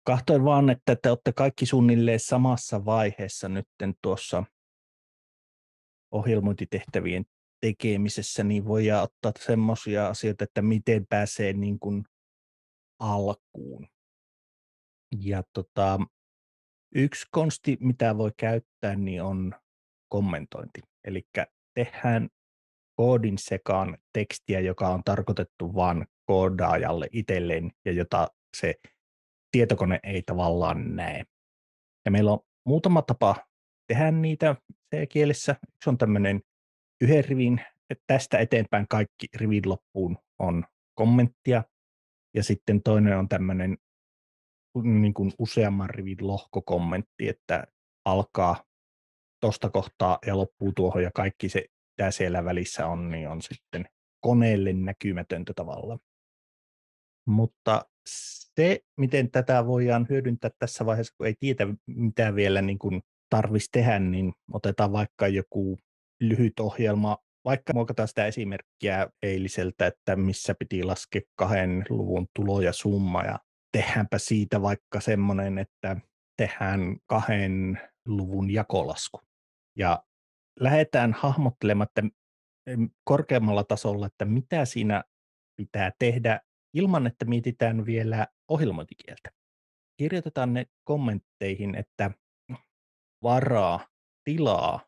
Kahtoin vaan, että te olette kaikki suunnilleen samassa vaiheessa nytten tuossa ohjelmointitehtävien tekemisessä, niin voidaan ottaa semmoisia asioita, että miten pääsee niin kuin alkuun. Ja yksi konsti, mitä voi käyttää, niin on kommentointi. Eli tehdään koodin sekaan tekstiä, joka on tarkoitettu vain koodaajalle itselleen ja jota se tietokone ei tavallaan näe. Ja meillä on muutama tapa tehdä niitä C-kielessä. Yksi on tämmöinen yhden rivin, että tästä eteenpäin kaikki rivin loppuun on kommenttia. Ja sitten toinen on tämmöinen niin kuin useamman rivin lohkokommentti, että alkaa tuosta kohtaa ja loppuu tuohon ja kaikki se, mitä siellä välissä on, niin on sitten koneelle näkymätöntä tavalla. Mutta se, miten tätä voidaan hyödyntää tässä vaiheessa, kun ei tiedä, mitä vielä niin kuin tarvitsisi tehdä, niin otetaan vaikka joku lyhyt ohjelma, vaikka muokataan sitä esimerkkiä eiliseltä, että missä piti laskea 2 luvun tulo ja summa, ja tehdäänpä siitä vaikka semmoinen, että tehdään 2 luvun jakolasku. Ja lähdetään hahmottelemaan korkeammalla tasolla, että mitä siinä pitää tehdä ilman, että mietitään vielä ohjelmointikieltä. Kirjoitetaan ne kommentteihin, että varaa tilaa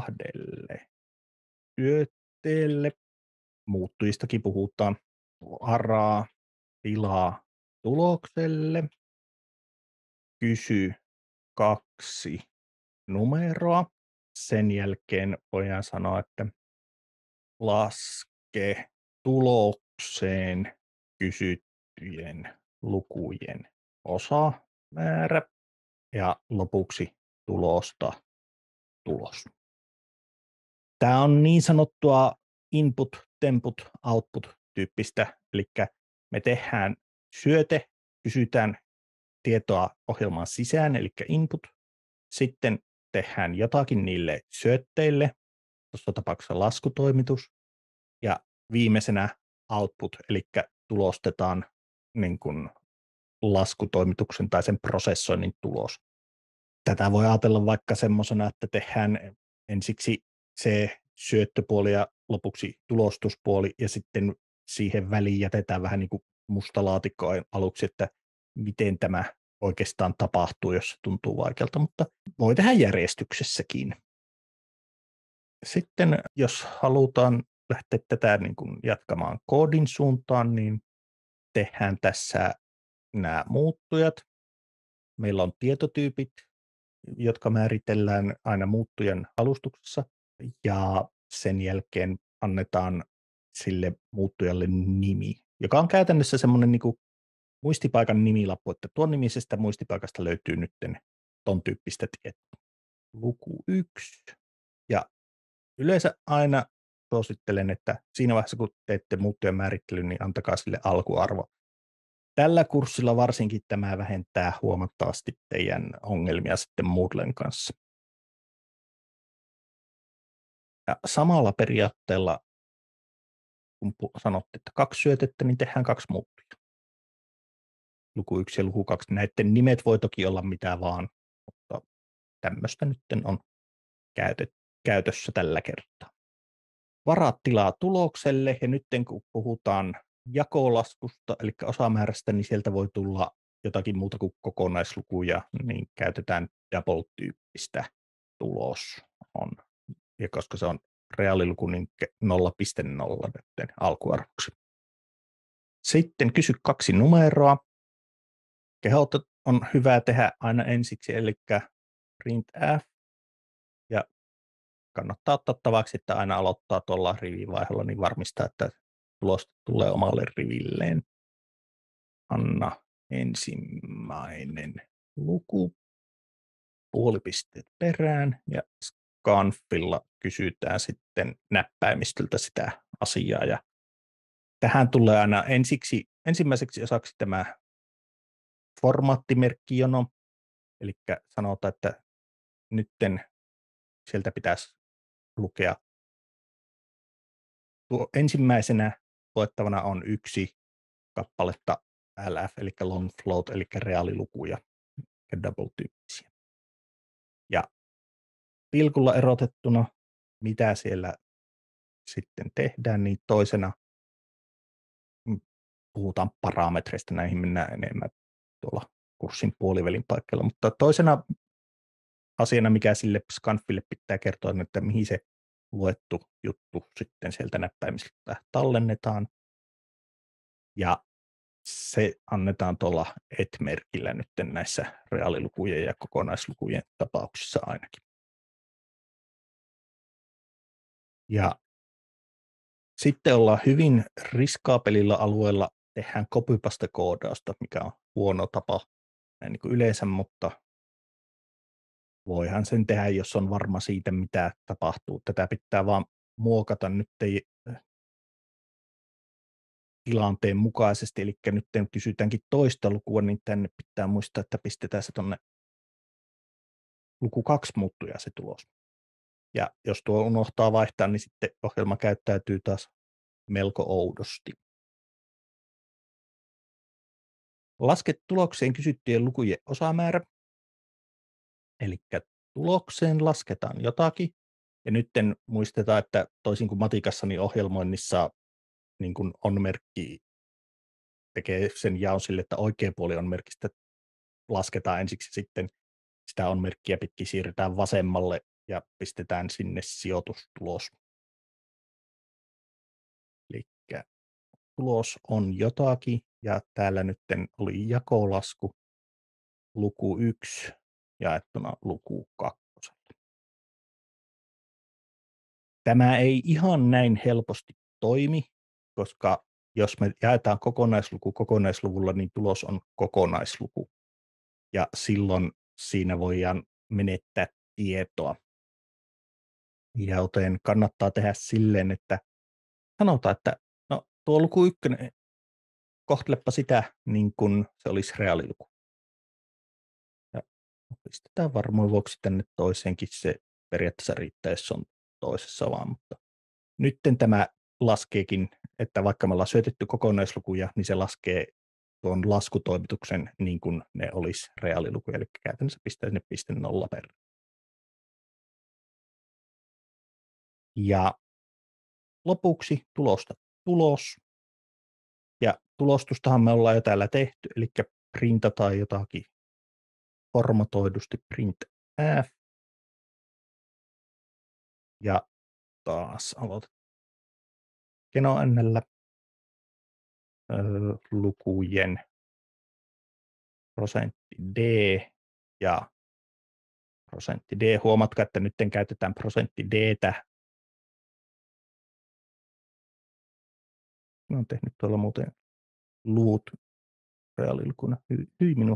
2 syötteelle, muuttujistakin puhutaan, varaa tilaa tulokselle, kysy 2 numeroa. Sen jälkeen voidaan sanoa, että laske tulokseen kysyttyjen lukujen osamäärä ja lopuksi tulosta tulos. Tämä on niin sanottua input, temput, output -tyyppistä, eli me tehdään syöte, kysytään tietoa ohjelmaan sisään, eli input, sitten tehdään jotakin niille syötteille, tuossa tapauksessa laskutoimitus, ja viimeisenä output, eli tulostetaan niin kuin laskutoimituksen tai sen prosessoinnin tulos. Tätä voi ajatella vaikka semmoisena, että tehdään ensiksi se syöttöpuoli ja lopuksi tulostuspuoli, ja sitten siihen väliin jätetään vähän niin kuin musta laatikko aluksi, että miten tämä oikeastaan tapahtuu, jos se tuntuu vaikealta, mutta voi tehdä järjestyksessäkin. Sitten jos halutaan lähteä tätä niin kuin jatkamaan koodin suuntaan, niin tehdään tässä nämä muuttujat. Meillä on tietotyypit, jotka määritellään aina muuttujan alustuksessa, ja sen jälkeen annetaan sille muuttujalle nimi, joka on käytännössä semmoinen niin kuin muistipaikan nimilappu, että tuon nimisestä muistipaikasta löytyy nyt ton tyyppistä tietoa. Luku 1. Ja yleensä aina suosittelen, että siinä vaiheessa, kun teette muuttujan määrittelyn, niin antakaa sille alkuarvo. Tällä kurssilla varsinkin tämä vähentää huomattavasti teidän ongelmia sitten Moodlen kanssa. Ja samalla periaatteella, kun sanotte, että 2 syötettä, niin tehdään 2 muuttujaa. Luku 1 ja luku 2. Näiden nimet voi toki olla mitä vaan, mutta tämmöistä nyt on käytössä tällä kertaa. Varaa tilaa tulokselle, ja nyt kun puhutaan jakolaskusta, eli osamäärästä, niin sieltä voi tulla jotakin muuta kuin kokonaislukuja, niin käytetään double-tyyppistä tulos on. Ja koska se on reaaliluku, niin 0,0 nyt alkuarvoksi. Sitten kysy 2 numeroa. Kehot on hyvä tehdä aina ensiksi, eli printf, ja kannattaa ottaa tavaksi, että aina aloittaa tuolla rivivaiheella, niin varmistaa, että tulos tulee omalle rivilleen. Anna ensimmäinen luku, puolipisteet perään, ja scanfilla kysytään sitten näppäimistöltä sitä asiaa. Ja tähän tulee aina ensimmäiseksi osaksi tämä formaattimerkkijono, eli sanotaan, että nytten sieltä pitäisi lukea. Tuo ensimmäisenä luettavana on 1 kappaletta LF, eli long float, eli reaalilukuja ja double-tyyppisiä. Ja pilkulla erotettuna, mitä siellä sitten tehdään, niin toisena puhutaan parametreista, näihin mennään enemmän tuolla kurssin puolivälin paikalla, mutta toisena asiana, mikä sille scanfille pitää kertoa, on, että mihin se luettu juttu sitten sieltä näppäimistä tallennetaan, ja se annetaan tuolla et-merkillä nyt näissä reaalilukujen ja kokonaislukujen tapauksissa ainakin. Ja sitten ollaan hyvin riskaapelilla alueella, tehdään copypaste-koodausta, mikä on huono tapa näin niin kuin yleensä, mutta voihan sen tehdä, jos on varma siitä, mitä tapahtuu. Tätä pitää vaan muokata nyt tilanteen mukaisesti, eli nyt kysytäänkin toista lukua, niin tänne pitää muistaa, että pistetään se tuonne luku 2 muuttuja se tulos. Ja jos tuo unohtaa vaihtaa, niin sitten ohjelma käyttäytyy taas melko oudosti. Laske tulokseen kysyttyjen lukujen osamäärä. Eli tulokseen lasketaan jotakin. Ja nyt muistetaan, että toisin kuin matikassa, niin ohjelmoinnissa niin kuin on-merkki tekee sen jaon sille, että oikea puoli on-merkistä lasketaan ensiksi, sitten sitä on-merkkiä pitkin siirretään vasemmalle ja pistetään sinne sijoitustulos. Eli tulos on jotakin, ja täällä nyt oli jakolasku luku 1 jaettuna luku 2. Tämä ei ihan näin helposti toimi, koska jos me jaetaan kokonaisluku kokonaisluvulla, niin tulos on kokonaisluku. Ja silloin siinä voidaan menettää tietoa. Joten kannattaa tehdä silleen, että sanotaan, että no, tuo luku 1, kohtelepa sitä niin kuin se olisi reaaliluku. Ja pistetään varmuuden vuoksi tänne toiseenkin, se periaatteessa riittää, jos on toisessa vaan, mutta nytten tämä laskeekin, että vaikka me ollaan syötetty kokonaislukuja, niin se laskee tuon laskutoimituksen niin kuin ne olisi reaalilukuja, eli käytännössä pistää sinne piste 0 per. Ja lopuksi tulosta tulos. Ja tulostustahan me ollaan jo täällä tehty, eli printataan jotakin formatoidusti printf. Ja taas aloitetaan GenoN:llä lukujen prosentti D ja prosentti D. Huomatkaa, että nyt käytetään prosentti D:tä. Mä oon tehnyt tuolla muuten luvut reaalilukuna. Hyi minua.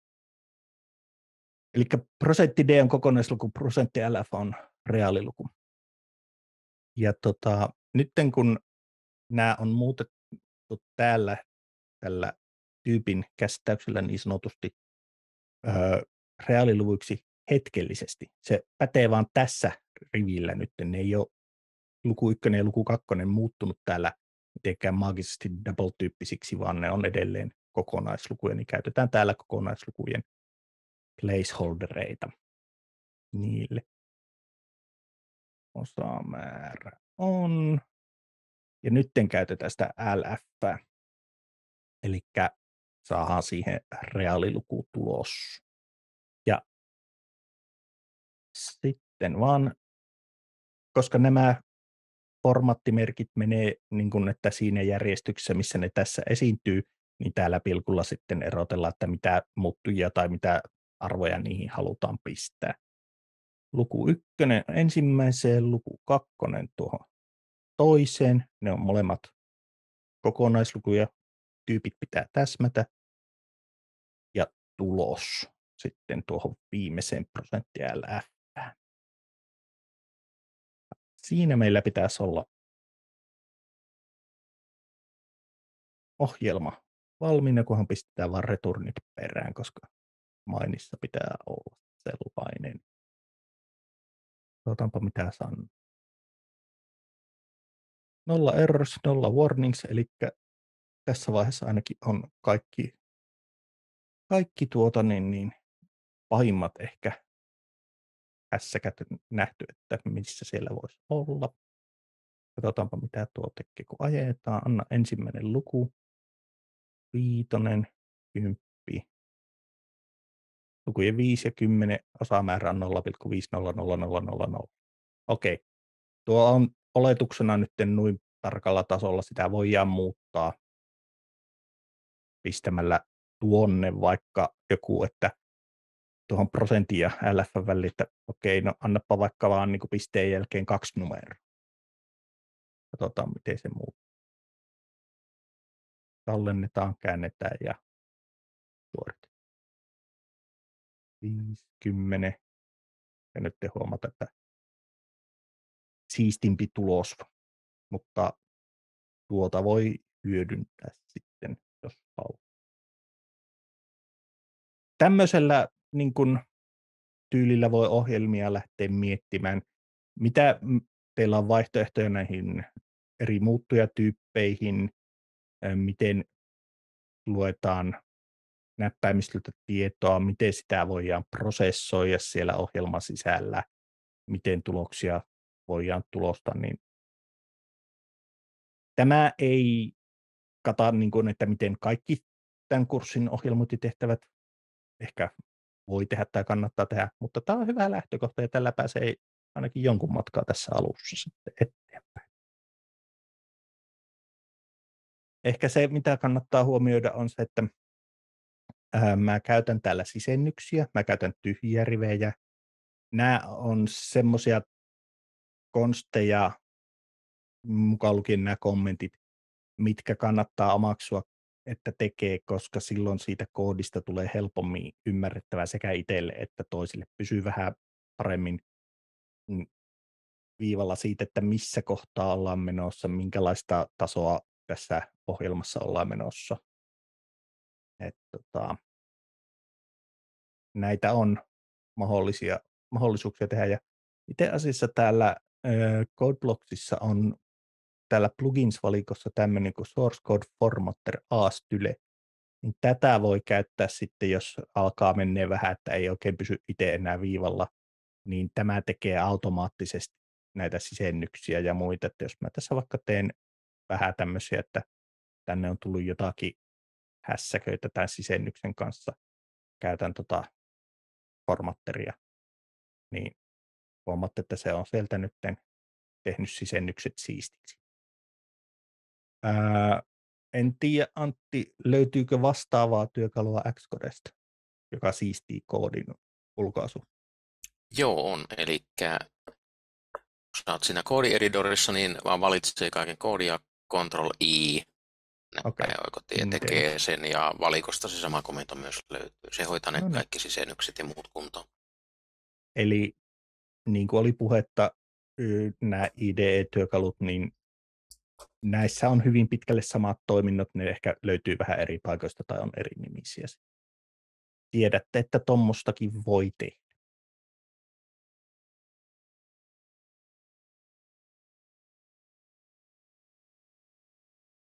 Eli prosentti D on kokonaisluku, prosentti LF on reaaliluku. Ja nyt kun nämä on muutettu täällä tällä tyypin käsittäyksellä niin sanotusti reaaliluvuiksi hetkellisesti. Se pätee vaan tässä rivillä nyt. Ne ei ole luku 1 ja luku 2 muuttunut täällä mitenkään maagisesti double-tyyppisiksi, vaan ne on edelleen kokonaislukuja, niin käytetään täällä kokonaislukujen placeholdereita niille. Osamäärä on. Ja nyt käytetään sitä LF, eli saadaan siihen reaalilukutulos. Ja sitten vaan, koska nämä formaattimerkit menee niin kuin, että siinä järjestyksessä, missä ne tässä esiintyy, niin täällä pilkulla sitten erotellaan, että mitä muuttujia tai mitä arvoja niihin halutaan pistää. Luku 1 ensimmäiseen, luku 2 tuohon toiseen. Ne on molemmat kokonaislukuja. Tyypit pitää täsmätä. Ja tulos sitten tuohon viimeiseen prosentti LF. Siinä meillä pitäisi olla ohjelma valmiina, kunhan pistetään vaan returnit perään, koska mainissa pitää olla sellainen. Otanpa mitä sanon. 0 errors, 0 warnings, eli tässä vaiheessa ainakin on kaikki pahimmat ehkä hässäkät nähty, että missä siellä voisi olla. Katsotaanpa mitä tuo tekee, kun ajetaan. Anna ensimmäinen luku. 5, 10. Lukujen 5 ja 10 osamäärä on 0,500000. Okei. Tuo on oletuksena nyt noin tarkalla tasolla. Sitä voidaan muuttaa pistämällä tuonne vaikka joku, että tuohon prosentin ja LF väliin, että okei, no annapa vaikka vaan niin kuin pisteen jälkeen 2 numeroa. Katsotaan, miten se muuttuu. Tallennetaan, käännetään ja suoritetaan. 50. Ja nyt te huomata, että siistimpi tulos, mutta tuota voi hyödyntää sitten, jos haluaa. Tämmöisellä niin kuin tyylillä voi ohjelmia lähteä miettimään. Mitä teillä on vaihtoehtoja näihin eri muuttujatyyppeihin, miten luetaan näppäimistöltä tietoa, miten sitä voidaan prosessoida siellä ohjelman sisällä, miten tuloksia voidaan tulostaa, niin tämä ei kata, niin kuin, että miten kaikki tämän kurssin ohjelmointitehtävät ehkä voi tehdä tai kannattaa tehdä, mutta tämä on hyvä lähtökohta ja tällä pääsee ainakin jonkun matkaa tässä alussa sitten eteenpäin. Ehkä se, mitä kannattaa huomioida, on se, että mä käytän täällä sisennyksiä, mä käytän tyhjiä rivejä. Nämä on semmoisia konsteja, mukaan lukien nämä kommentit, mitkä kannattaa omaksua, että tekee, koska silloin siitä koodista tulee helpommin ymmärrettävää sekä itselle että toisille. Pysyy vähän paremmin viivalla siitä, että missä kohtaa ollaan menossa, minkälaista tasoa tässä ohjelmassa ollaan menossa. Näitä on mahdollisuuksia tehdä. Ja itse asiassa täällä CodeBlocksissa on täällä plugins-valikossa tämmöinen kuin Source Code Formatter ASTyle. Niin tätä voi käyttää sitten, jos alkaa mennä vähän, että ei oikein pysy itse enää viivalla, niin tämä tekee automaattisesti näitä sisennyksiä ja muita. Että jos mä tässä vaikka teen vähän tämmöisiä, että tänne on tullut jotakin hässäköitä tämän sisennyksen kanssa, käytän formatteria, niin huomaatte, että se on sieltä nyt tehnyt sisennykset siistiksi. En tiedä, Antti, löytyykö vastaavaa työkalua Xcodesta, joka siistii koodin ulkoasu? Joo, on. Eli kun olet siinä koodieditorissa, niin vaan valitsee kaiken koodi ja Ctrl-I. Näppäinoikotie tekee sen ja valikosta se sama komento myös löytyy. Se hoitaa ne kaikki sisennykset ja muut kuntoon. Eli niin kuin oli puhetta, nämä IDE-työkalut, niin näissä on hyvin pitkälle samat toiminnot, ne ehkä löytyy vähän eri paikoista tai on eri nimisiä. Tiedätte, että tommostakin voi tehdä.